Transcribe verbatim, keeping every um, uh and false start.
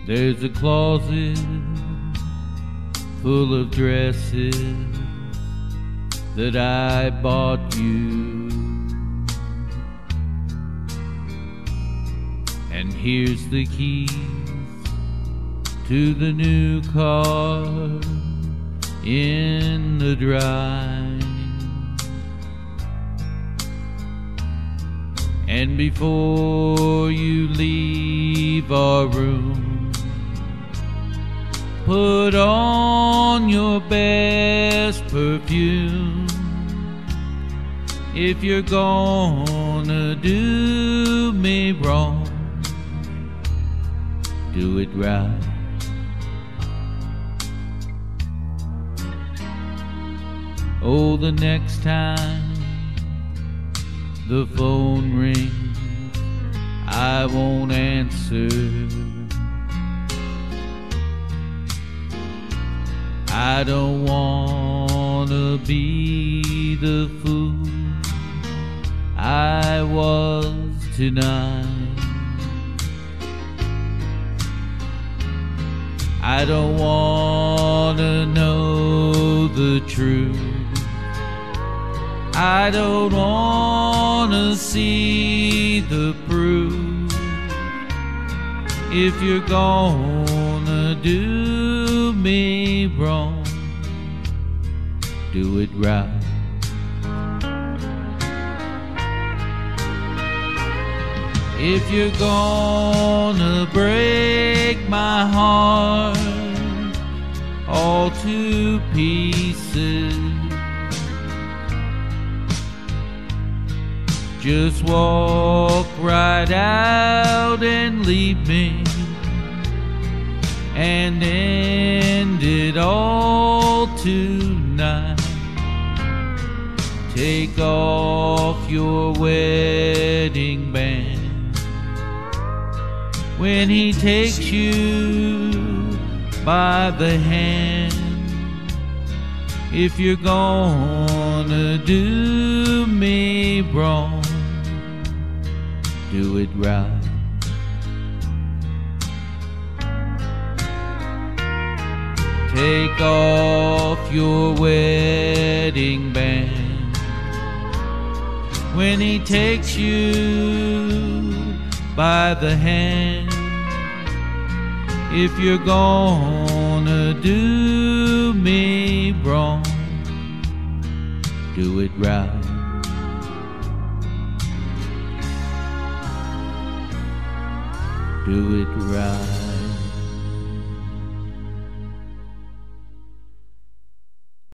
There's a closet full of dresses that I bought you, and here's the keys to the new car in the drive. And before you leave our room, put on your best perfume. If you're gonna do me wrong, do it right. Oh, the next time the phone rings, I won't answer. I don't wanna be the fool I was tonight. I don't wanna know the truth. I don't wanna see the proof. If you're gonna do me wrong, do it right. If you're gonna break my heart all to pieces, just walk right out and leave me, and end it all tonight. Take off your wedding band when he takes you by the hand. If you're gonna do me wrong, do it right. Take off your wedding band when he takes you by the hand. If you're gonna do me wrong, do it right. Do it right.